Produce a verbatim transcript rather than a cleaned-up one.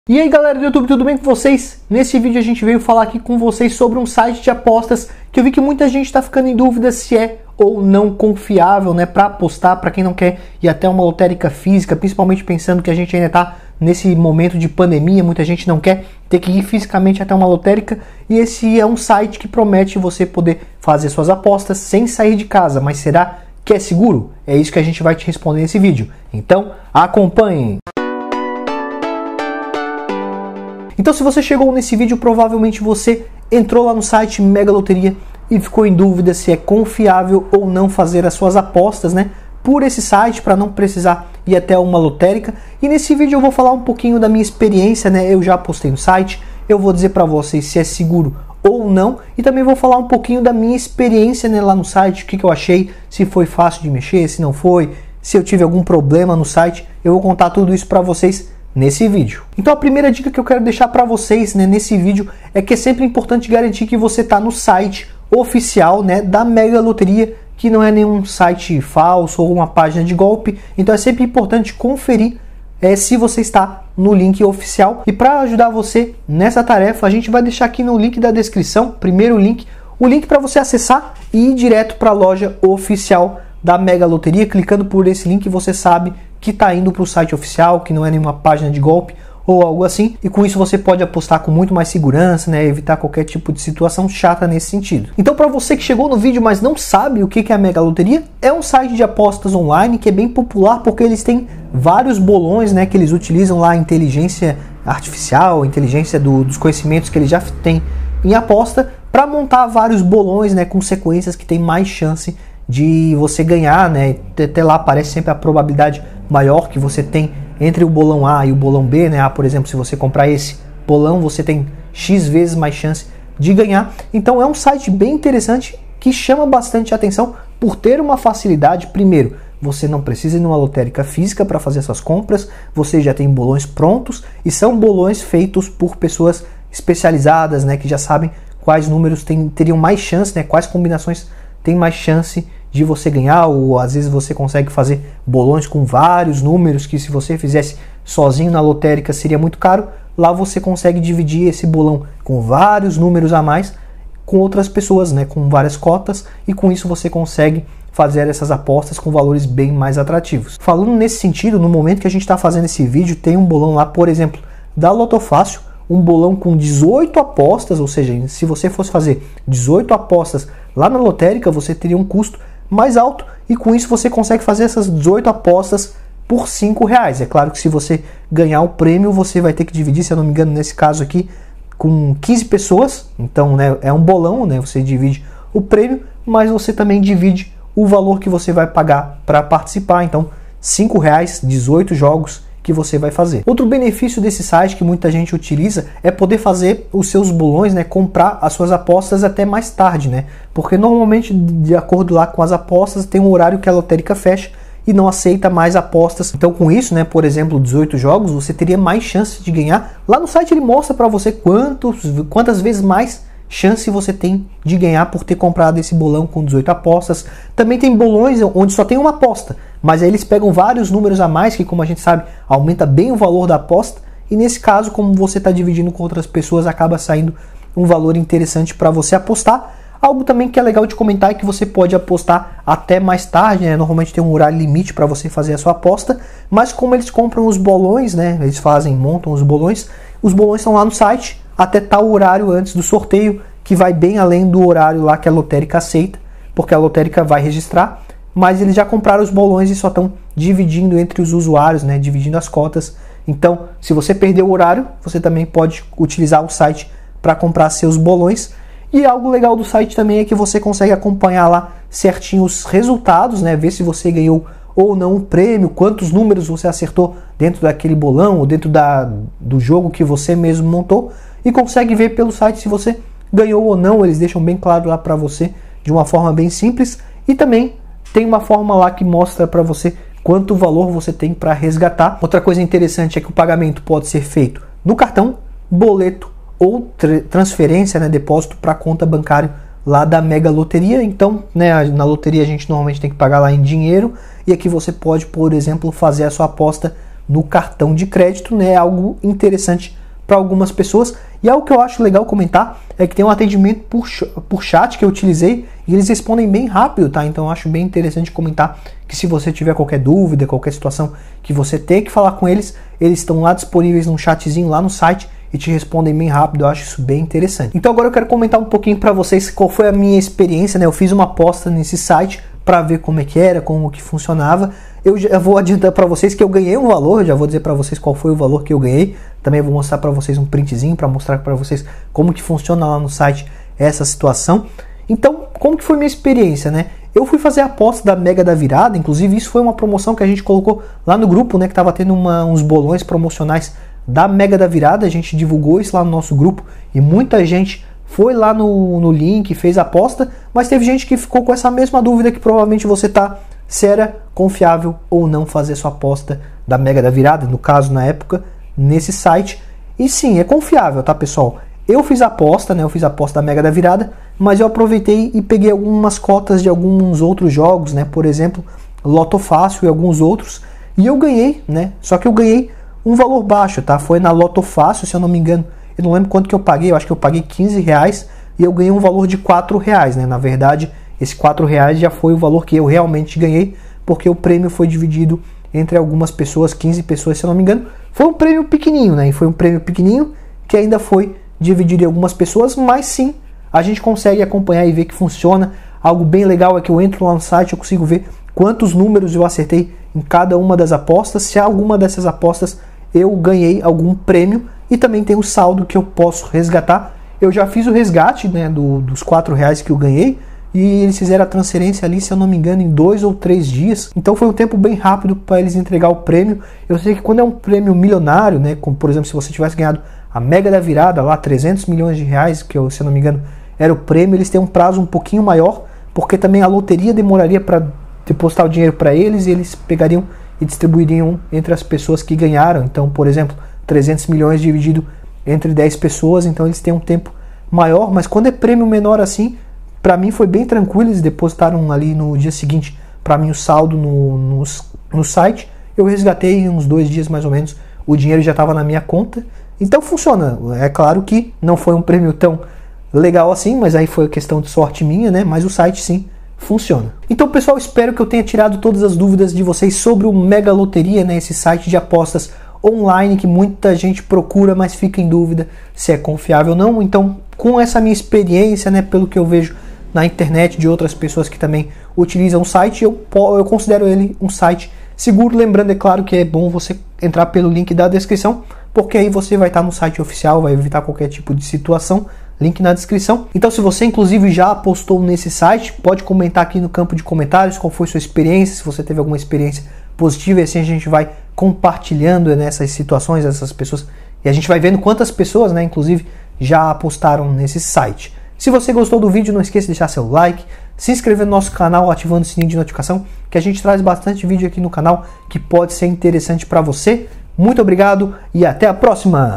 E aí galera do YouTube, tudo bem com vocês? Nesse vídeo a gente veio falar aqui com vocês sobre um site de apostas que eu vi que muita gente está ficando em dúvida se é ou não confiável, né, para apostar, para quem não quer ir até uma lotérica física, principalmente pensando que a gente ainda está nesse momento de pandemia, muita gente não quer ter que ir fisicamente até uma lotérica, e esse é um site que promete você poder fazer suas apostas sem sair de casa, mas será que é seguro? É isso que a gente vai te responder nesse vídeo, então acompanhem! Então, se você chegou nesse vídeo, provavelmente você entrou lá no site Mega Loteria e ficou em dúvida se é confiável ou não fazer as suas apostas, né, por esse site, para não precisar ir até uma lotérica. E nesse vídeo eu vou falar um pouquinho da minha experiência, né? Eu já apostei no site, eu vou dizer para vocês se é seguro ou não, e também vou falar um pouquinho da minha experiência, né, lá no site, o que, que eu achei, se foi fácil de mexer, se não foi, se eu tive algum problema no site. Eu vou contar tudo isso para vocês nesse vídeo. Então a primeira dica que eu quero deixar para vocês, né, nesse vídeo é que é sempre importante garantir que você está no site oficial, né, da Mega Loteria, que não é nenhum site falso ou uma página de golpe. Então é sempre importante conferir é, se você está no link oficial. E para ajudar você nessa tarefa, a gente vai deixar aqui no link da descrição, primeiro link, o link para você acessar e ir direto para a loja oficial da Mega Loteria. Clicando por esse link você sabe que está indo para o site oficial, que não é nenhuma página de golpe ou algo assim, e com isso você pode apostar com muito mais segurança, né, evitar qualquer tipo de situação chata nesse sentido. Então, para você que chegou no vídeo, mas não sabe o que é a Mega Loteria, é um site de apostas online que é bem popular porque eles têm vários bolões, né, que eles utilizam lá a inteligência artificial, a inteligência do, dos conhecimentos que eles já têm em aposta, para montar vários bolões, né, com sequências que tem mais chance de você ganhar, né? Até lá aparece sempre a probabilidade maior que você tem entre o bolão A e o bolão B, né? Ah, por exemplo, se você comprar esse bolão, você tem X vezes mais chance de ganhar. Então é um site bem interessante que chama bastante atenção por ter uma facilidade. Primeiro, você não precisa ir numa lotérica física para fazer essas compras, você já tem bolões prontos e são bolões feitos por pessoas especializadas, né? Que já sabem quais números tem, teriam mais chance, né? Quais combinações tem mais chance de você ganhar, ou às vezes você consegue fazer bolões com vários números que se você fizesse sozinho na lotérica seria muito caro. Lá você consegue dividir esse bolão com vários números a mais com outras pessoas, né, com várias cotas, e com isso você consegue fazer essas apostas com valores bem mais atrativos. Falando nesse sentido, no momento que a gente está fazendo esse vídeo, tem um bolão lá, por exemplo, da Lotofácil, um bolão com dezoito apostas, ou seja, se você fosse fazer dezoito apostas lá na lotérica, você teria um custo mais alto, e com isso você consegue fazer essas dezoito apostas por cinco reais. É claro que se você ganhar o prêmio, você vai ter que dividir, se eu não me engano, nesse caso aqui, com quinze pessoas. Então, né, é um bolão, né, você divide o prêmio, mas você também divide o valor que você vai pagar para participar. Então, cinco reais, dezoito jogos que você vai fazer. Outro benefício desse site que muita gente utiliza é poder fazer os seus bolões, né, comprar as suas apostas até mais tarde, né? Porque normalmente, de acordo lá com as apostas, tem um horário que a lotérica fecha e não aceita mais apostas. Então, com isso, né, por exemplo, dezoito jogos, você teria mais chance de ganhar. Lá no site ele mostra para você quantos, quantas vezes mais chance você tem de ganhar por ter comprado esse bolão com dezoito apostas. Também tem bolões onde só tem uma aposta, mas aí eles pegam vários números a mais, que, como a gente sabe, aumenta bem o valor da aposta, e nesse caso, como você está dividindo com outras pessoas, acaba saindo um valor interessante para você apostar. Algo também que é legal de comentar é que você pode apostar até mais tarde, né? Normalmente tem um horário limite para você fazer a sua aposta, mas como eles compram os bolões, né? Eles fazem, montam os bolões, os bolões estão lá no site até tal horário antes do sorteio, que vai bem além do horário lá que a lotérica aceita, porque a lotérica vai registrar, mas eles já compraram os bolões e só estão dividindo entre os usuários, né, dividindo as cotas. Então, se você perder o horário, você também pode utilizar o site para comprar seus bolões. E algo legal do site também é que você consegue acompanhar lá certinho os resultados, né, ver se você ganhou ou não o prêmio, quantos números você acertou dentro daquele bolão ou dentro da, do jogo que você mesmo montou, e consegue ver pelo site se você ganhou ou não. Eles deixam bem claro lá para você de uma forma bem simples, e também tem uma forma lá que mostra para você quanto valor você tem para resgatar. Outra coisa interessante é que o pagamento pode ser feito no cartão, boleto ou transferência, né, depósito para conta bancária lá da Mega Loteria. Então, né, na loteria a gente normalmente tem que pagar lá em dinheiro, e aqui você pode, por exemplo, fazer a sua aposta no cartão de crédito, né? É algo interessante para algumas pessoas. E algo que eu acho legal comentar é que tem um atendimento por, por chat que eu utilizei e eles respondem bem rápido, tá? Então eu acho bem interessante comentar que se você tiver qualquer dúvida, qualquer situação que você tem que falar com eles, eles estão lá disponíveis num chatzinho lá no site e te respondem bem rápido. Eu acho isso bem interessante. Então agora eu quero comentar um pouquinho para vocês qual foi a minha experiência, né? Eu fiz uma aposta nesse site para ver como é que era, como que funcionava. Eu já vou adiantar para vocês que eu ganhei um valor, já vou dizer para vocês qual foi o valor que eu ganhei. Também vou mostrar para vocês um printzinho para mostrar para vocês como que funciona lá no site essa situação. Então, como que foi minha experiência, né? Eu fui fazer a aposta da Mega da Virada, inclusive isso foi uma promoção que a gente colocou lá no grupo, né, que estava tendo uma, uns bolões promocionais da Mega da Virada. A gente divulgou isso lá no nosso grupo e muita gente foi lá no, no link, fez a aposta, mas teve gente que ficou com essa mesma dúvida que provavelmente você tá, se era confiável ou não fazer sua aposta da Mega da Virada, no caso, na época, nesse site. E sim, é confiável, tá, pessoal? Eu fiz a aposta, né? Eu fiz a aposta da Mega da Virada, mas eu aproveitei e peguei algumas cotas de alguns outros jogos, né? Por exemplo, Loto Fácil e alguns outros, e eu ganhei, né? Só que eu ganhei um valor baixo, tá? Foi na Loto Fácil, se eu não me engano. Eu não lembro quanto que eu paguei, eu acho que eu paguei quinze reais e eu ganhei um valor de quatro reais, né? Na verdade, esse quatro reais já foi o valor que eu realmente ganhei, porque o prêmio foi dividido entre algumas pessoas, quinze pessoas, se eu não me engano. Foi um prêmio pequenininho, né? E foi um prêmio pequenininho que ainda foi dividido em algumas pessoas, mas sim, a gente consegue acompanhar e ver que funciona. Algo bem legal é que eu entro lá no site, eu consigo ver quantos números eu acertei em cada uma das apostas, se alguma dessas apostas eu ganhei algum prêmio, e também tem o saldo que eu posso resgatar. Eu já fiz o resgate, né, do, dos quatro reais que eu ganhei, e eles fizeram a transferência ali, se eu não me engano, em dois ou três dias. Então foi um tempo bem rápido para eles entregar o prêmio. Eu sei que quando é um prêmio milionário, né, como por exemplo se você tivesse ganhado a Mega da Virada, lá trezentos milhões de reais, que eu, se eu não me engano era o prêmio, eles têm um prazo um pouquinho maior, porque também a loteria demoraria para depositar o dinheiro para eles, e eles pegariam e distribuiriam entre as pessoas que ganharam. Então, por exemplo, trezentos milhões dividido entre dez pessoas, então eles têm um tempo maior. Mas quando é prêmio menor assim, para mim foi bem tranquilo. Eles depositaram ali no dia seguinte para mim o saldo no, no, no site. Eu resgatei em uns dois dias mais ou menos, o dinheiro já estava na minha conta. Então funciona. É claro que não foi um prêmio tão legal assim, mas aí foi questão de sorte minha, né? Mas o site sim funciona. Então, pessoal, espero que eu tenha tirado todas as dúvidas de vocês sobre o Mega Loteria, né? Esse site de apostas online que muita gente procura, mas fica em dúvida se é confiável ou não. Então, com essa minha experiência, né, pelo que eu vejo na internet de outras pessoas que também utilizam o site, eu, eu considero ele um site seguro. Lembrando, é claro, que é bom você entrar pelo link da descrição, porque aí você vai estar no site oficial, vai evitar qualquer tipo de situação. Link na descrição. Então, se você inclusive já apostou nesse site, pode comentar aqui no campo de comentários qual foi sua experiência, se você teve alguma experiência positiva, e assim a gente vai compartilhando nessas situações, essas pessoas, e a gente vai vendo quantas pessoas, né, inclusive, já apostaram nesse site. Se você gostou do vídeo, não esqueça de deixar seu like, se inscrever no nosso canal ativando o sininho de notificação, que a gente traz bastante vídeo aqui no canal que pode ser interessante para você. Muito obrigado e até a próxima!